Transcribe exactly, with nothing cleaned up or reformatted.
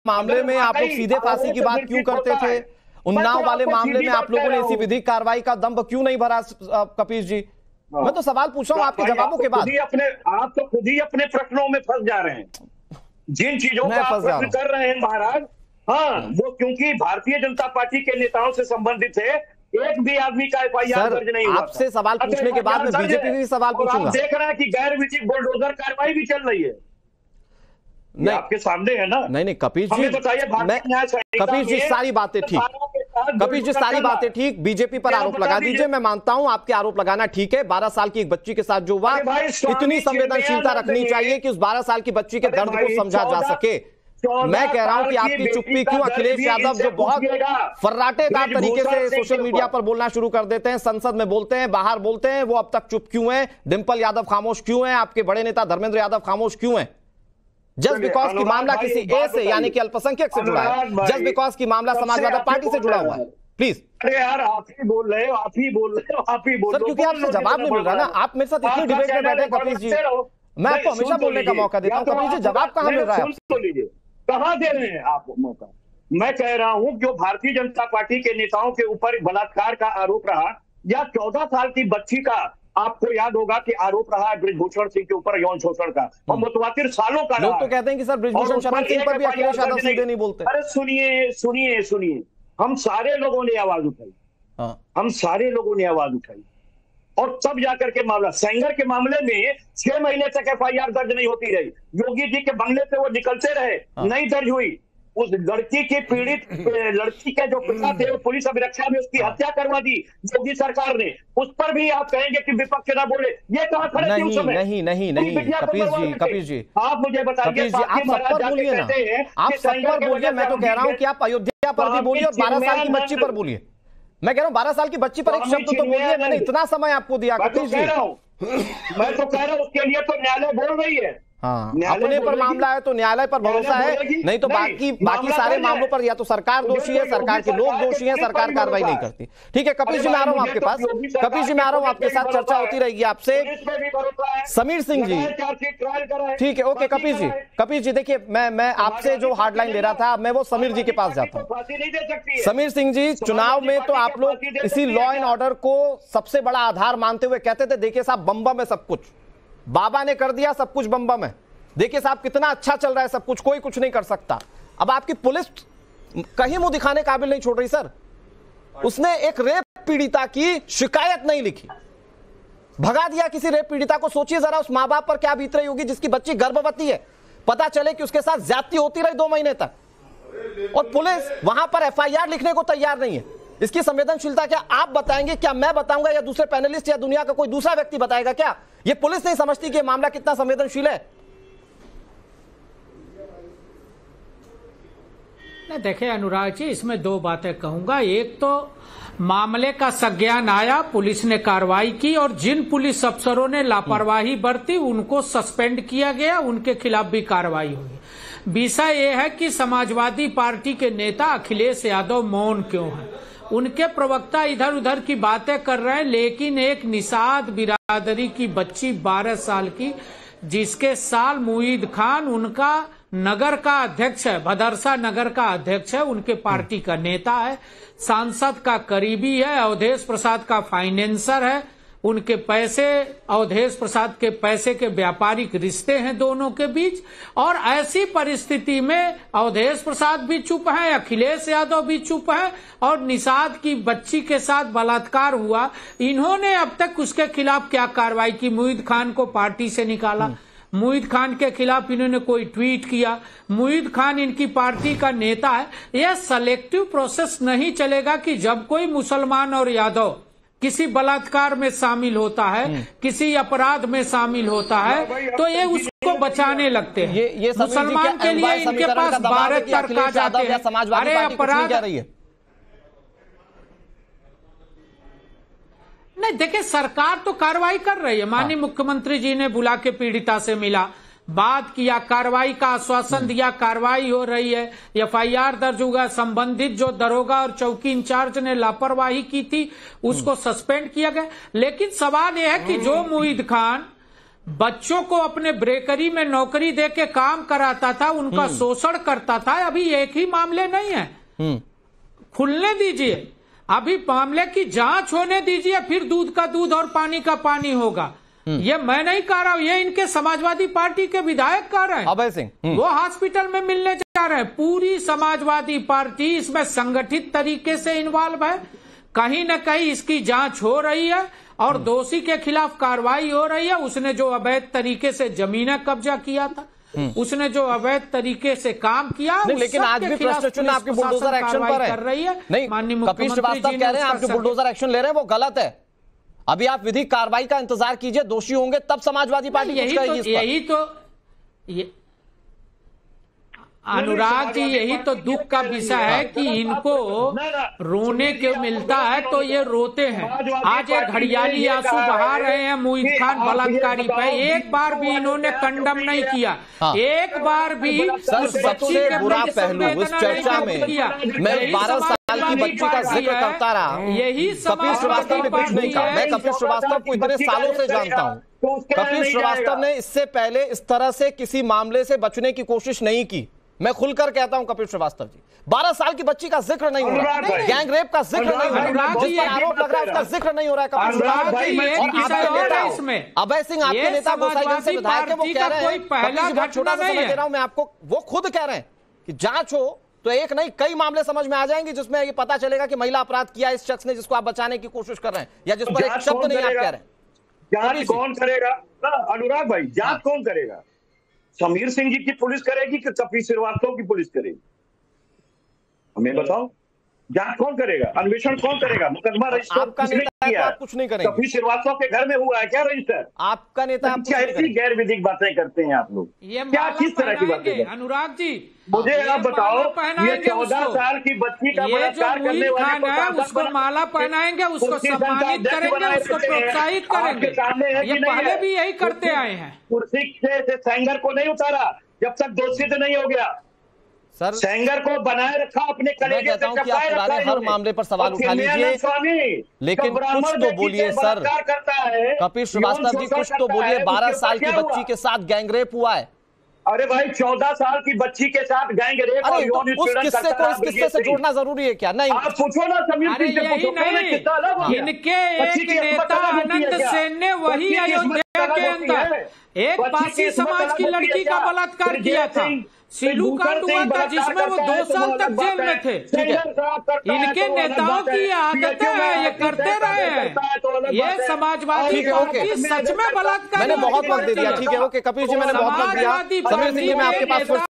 मामले में आप लोग सीधे फांसी की बात क्यों करते थे? उन्नाव वाले मामले में आप लोगों ने ऐसी विधिक कार्रवाई का दम्भ क्यों नहीं भरा? कपीश जी, मैं तो सवाल पूछ रहा हूं आपके जवाबों के बाद। अपने आप तो खुद ही अपने प्रश्नों में फंस जा रहे हैं। जिन चीजों का आप प्रश्न कर रहे हैं महाराज, हाँ वो क्योंकि भारतीय जनता पार्टी के नेताओं से संबंधित है। एक भी आदमी का एफ आई आर दर्ज नहीं हुआ। आपसे सवाल पूछने के बाद मैं बीजेपी भी सवाल पूछूंगा। आप देख रहे हैं कि गैर विधिक बुलडोजर कार्रवाई भी चल रही है। नहीं, आपके सामने है ना। नहीं नहीं कपीश जी, मैं कपीश जी सारी बातें ठीक, कपीश जी सारी बातें ठीक, बीजेपी पर आरोप लगा दीजिए। मैं मानता हूं आपके आरोप लगाना ठीक है। बारह साल की एक बच्ची के साथ जो हुआ, इतनी संवेदनशीलता रखनी चाहिए कि उस बारह साल की बच्ची के दर्द को समझा जा सके। मैं कह रहा हूं कि आपकी चुप्पी क्यों? अखिलेश यादव जो बहुत फर्राटेदार तरीके से सोशल मीडिया पर बोलना शुरू कर देते हैं, संसद में बोलते हैं, बाहर बोलते हैं, वो अब तक चुप क्यों हैं? डिंपल यादव खामोश क्यों हैं? आपके बड़े नेता धर्मेंद्र यादव खामोश क्यों हैं? जस्ट बिकॉज की मामला किसी ए से यानी कि अल्पसंख्यक से जुड़ा है, जस्ट बिकॉज की मामला समाजवादी पार्टी से जुड़ा हुआ है। प्लीज। अरे यार आप ही बोल रहे हो, आप ही बोल रहे हो, आप ही बोल रहे हो। क्योंकि आपसे जवाब नहीं मिल रहा ना। आप मेरे साथ इतनी डिबेट में बैठे कपीश जी, मैं आपको हमेशा बोलने का मौका देता हूँ। कपीश जी जवाब कहाँ मिल रहा है? सुन लीजिए, कहाँ दे रहे हैं आप मौका? मैं कह रहा हूँ जो भारतीय जनता पार्टी के नेताओं के ऊपर बलात्कार का आरोप रहा, या चौदह साल की बच्ची का आपको याद होगा कि आरोप रहा है बृजभूषण सिंह के ऊपर यौन शोषण का, और मुतवातिर सालों का। लोग तो कहते हैं कि सर बृजभूषण शरण सिंह पर भी अखिलेश यादव सीधे नहीं बोलते। अरे सुनिए सुनिए सुनिए, हम सारे लोगों ने आवाज उठाई, हम सारे लोगों ने आवाज उठाई, और तब जाकर के मामला सेंगर के मामले में छह महीने तक एफ आई आर दर्ज नहीं होती रही। योगी जी के बंगले से वो निकलते रहे, नहीं दर्ज हुई। उस लड़की की पीड़ित लड़की के जो पिता थे वो पुलिस अभिरक्षा में उसकी हत्या करवा दी योगी सरकार ने। उस पर भी आप कहेंगे कि विपक्ष ना बोले, ये कहां खड़े थे उस समय? नहीं नहीं नहीं कपीश जी, कपीश जी आप मुझे बताइए, आप सब पर बोलिए ना, आप सब पर बोलिए। मैं तो कह रहा हूं कि आप अयोध्या पर भी बोलिए और बारह साल की बच्ची पर बोलिए। मैं कह रहा हूं बारह साल की बच्ची पर एक शब्द तो बोलिए। मैंने इतना समय आपको दिया कपीश जी। मैं तो कह रहा हूं उसके लिए तो न्यायालय बोल रही है। हाँ, अपने पर मामला है तो न्यायालय पर भरोसा है, नहीं तो बाकी बाकी सारे मामलों पर या तो सरकार दोषी है, सरकार के लोग दोषी हैं, सरकार कार्रवाई नहीं करती। ठीक है कपीश जी, मैं आ रहा हूं आपके पास। कपीश जी मैं आ रहा हूं आपके साथ, चर्चा होती रहेगी आपसे। समीर सिंह जी, ठीक है, ओके कपीश जी। कपीश जी देखिए, मैं मैं आपसे जो हार्डलाइन ले रहा था, मैं वो समीर जी के पास जाता हूं। समीर सिंह जी, चुनाव में तो आप लोग इसी लॉ एंड ऑर्डर को सबसे बड़ा आधार मानते हुए कहते थे, देखिए साहब बम बम है सब कुछ, बाबा ने कर दिया सब कुछ बम बम है, देखिए साहब कितना अच्छा चल रहा है सब कुछ, कोई कुछ नहीं कर सकता। अब आपकी पुलिस कहीं मुंह दिखाने काबिल नहीं छोड़ रही सर। उसने एक रेप पीड़िता की शिकायत नहीं लिखी, भगा दिया किसी रेप पीड़िता को। सोचिए जरा उस मां बाप पर क्या बीत रही होगी जिसकी बच्ची गर्भवती है, पता चले कि उसके साथ ज्यादती होती रही दो महीने तक, और पुलिस वहां पर एफ आई आर लिखने को तैयार नहीं है। इसकी संवेदनशीलता क्या आप बताएंगे, क्या मैं बताऊंगा, या दूसरे पैनलिस्ट या दुनिया का कोई दूसरा व्यक्ति बताएगा? क्या ये पुलिस नहीं समझती कि मामला कितना संवेदनशील है? देखिए अनुराग जी, इसमें दो बातें कहूंगा। एक तो मामले का संज्ञान आया, पुलिस ने कार्रवाई की, और जिन पुलिस अफसरों ने लापरवाही बरती उनको सस्पेंड किया गया, उनके खिलाफ भी कार्रवाई हुई। विषय यह है कि समाजवादी पार्टी के नेता अखिलेश यादव मौन क्यों हैं? उनके प्रवक्ता इधर उधर की बातें कर रहे हैं, लेकिन एक निषाद बिरादरी की बच्ची बारह साल की, जिसके साल मुईद खान उनका नगर का अध्यक्ष है, भदरसा नगर का अध्यक्ष है, उनके पार्टी का नेता है, सांसद का करीबी है, अवधेश प्रसाद का फाइनेंसर है, उनके पैसे अवधेश प्रसाद के पैसे के व्यापारिक रिश्ते हैं दोनों के बीच। और ऐसी परिस्थिति में अवधेश प्रसाद भी चुप है, अखिलेश यादव भी चुप है, और निषाद की बच्ची के साथ बलात्कार हुआ, इन्होंने अब तक उसके खिलाफ क्या कार्रवाई की? मुईद खान को पार्टी से निकाला, मुईद खान के खिलाफ इन्होंने कोई ट्वीट किया, मुईद खान इनकी पार्टी का नेता है। यह सेलेक्टिव प्रोसेस नहीं चलेगा कि जब कोई मुसलमान और यादव किसी बलात्कार में शामिल होता है, किसी अपराध में शामिल होता है, तो ये उसको बचाने लगते हैं। ये, ये मुसलमान के लिए इनके पास बारह तर्क आ जाते हैं। अरे अपराध नहीं, देखिए सरकार तो कार्रवाई कर रही है। माननीय मुख्यमंत्री जी ने बुला के पीड़िता से मिला, बात किया, कार्रवाई का आश्वासन दिया, कार्रवाई हो रही है, एफ आई आर दर्ज हुआ, संबंधित जो दरोगा और चौकी इंचार्ज ने लापरवाही की थी उसको सस्पेंड किया गया। लेकिन सवाल यह है कि जो मुईद खान बच्चों को अपने ब्रेकरी में नौकरी दे के काम कराता था, उनका शोषण करता था। अभी एक ही मामले नहीं है, खुलने दीजिए, अभी मामले की जांच होने दीजिए, फिर दूध का दूध और पानी का पानी होगा। ये मैं नहीं कह रहा हूं, ये इनके समाजवादी पार्टी के विधायक कह रहे हैं। अभय सिंह वो हॉस्पिटल में मिलने जा रहे हैं। पूरी समाजवादी पार्टी इसमें संगठित तरीके से इन्वॉल्व है। कहीं न कहीं इसकी जांच हो रही है और दोषी के खिलाफ कार्रवाई हो रही है। उसने जो अवैध तरीके से जमीनें कब्जा किया था, उसने जो अवैध तरीके से काम किया, नहीं, लेकिन आज भी प्रश्न चिन्ह आपकी बुलडोजर एक्शन पर है। कर रही है। नहीं, कपिल श्रीवास्तव कह रहे हैं आपके बुलडोजर एक्शन ले रहे हैं, वो गलत है। अभी आप विधिक कार्रवाई का इंतजार कीजिए, दोषी होंगे तब समाजवादी पार्टी यही तो यही तो ये अनुराग जी, यही तो दुख का विषय है कि इनको रोने के मिलता है तो ये रोते हैं। आज ये घड़ियाली आंसू बहा रहे हैं मुईज खान बलात्कारी पे। एक बार भी इन्होंने कंडम नहीं किया, एक बार भी उस बच्ची के बुरा पहलू इस चर्चा में मैं बारह साल की बच्ची का जिक्र करता रहा। यही कपिल श्रीवास्तव ने कुछ नहीं कहा। मैं कपिल श्रीवास्तव को इतने सालों से जानता हूँ। कपिल श्रीवास्तव ने इससे पहले इस तरह से किसी मामले से बचने की कोशिश नहीं की। मैं खुलकर कहता हूं कपिल श्रीवास्तव जी, बारह साल की बच्ची का जिक्र नहीं हो रहा, गैंग रेप का जिक्र नहीं हो रहा, जिस पर आरोप लग रहा है उसका जिक्र नहीं हो रहा है कपिल श्रीवास्तव जी। और आपके नेता अभय सिंह, आपके नेता गोसाईगंज से विधायक है, वो कह रहे हैं, कपिल छोटा सा समय दे रहा हूं मैं आपको, वो खुद कह रहे हैं कि जांच हो तो एक नहीं कई मामले समझ में आ जाएंगे जिसमें ये पता चलेगा कि महिला अपराध किया इस शख्स ने जिसको आप बचाने की कोशिश कर रहे हैं, या जिस पर एक शब्द नहीं आप कह रहे हैं। जांच कौन करेगा अनुराग भाई? जांच कौन करेगा? समीर सिंह जी की पुलिस करेगी कि कपिल श्रीवास्तव की पुलिस करेगी? हमें बताओ, जांच कौन करेगा? अन्वेषण कौन करेगा? मुकदमा रजिस्टर किसने किया? आप कुछ नहीं करेंगे। कपिल श्रीवास्तव के घर में हुआ है क्या रजिस्टर? आपका नेता कैसी गैर विधिक बातें करते हैं आप लोग? क्या किस तरह की बातें? अनुराग जी मुझे आप बताओ, ये चौदह साल की बच्ची का बलात्कार करने वाले को उसको माला पहनाएंगे, उसको सम्मानित करेंगे, उसको प्रोत्साहित करेंगे। ये पहले भी यही करते आए हैं। कुर्सी से सेंगर को नहीं उतारा जब तक दोषी नहीं हो गया। सर, सेंगर को बनाए रखा अपने कलेजे से, कि आप पुराने हर मामले पर सवाल उठा लीजिए, लेकिन कुछ तो बोलिए सर। कपिल श्रीवास्तव जी कुछ तो बोलिए, बारह साल की बच्ची के साथ गैंगरेप हुआ है। अरे भाई, चौदह साल की बच्ची के साथ गैंगरेप और यौन उत्पीड़न उस किस्से को इस किस्से से जोड़ना जरूरी है क्या? नहीं, आप पूछो ना समीर सिंह से, पूछो नहीं, कितना अलग हो गया? इनके एक नेता आनंद सेन ने वही अयोध्या के अंदर एक बासी समाज की लड़की का बलात्कार किया था। सीलू कांड हुआ था जिसमें वो दो साल तक जेल में थे। इनके नेताओं की आदतें हैं, ये करते रहे हैं। ये समाजवादी पार्टी सच में बलात्कार। मैंने बहुत वक्त दे दिया, ठीक है ओके कपिल जी, मैंने बहुत वक्त दिया। समीर सिंह जी, मैं आपके पास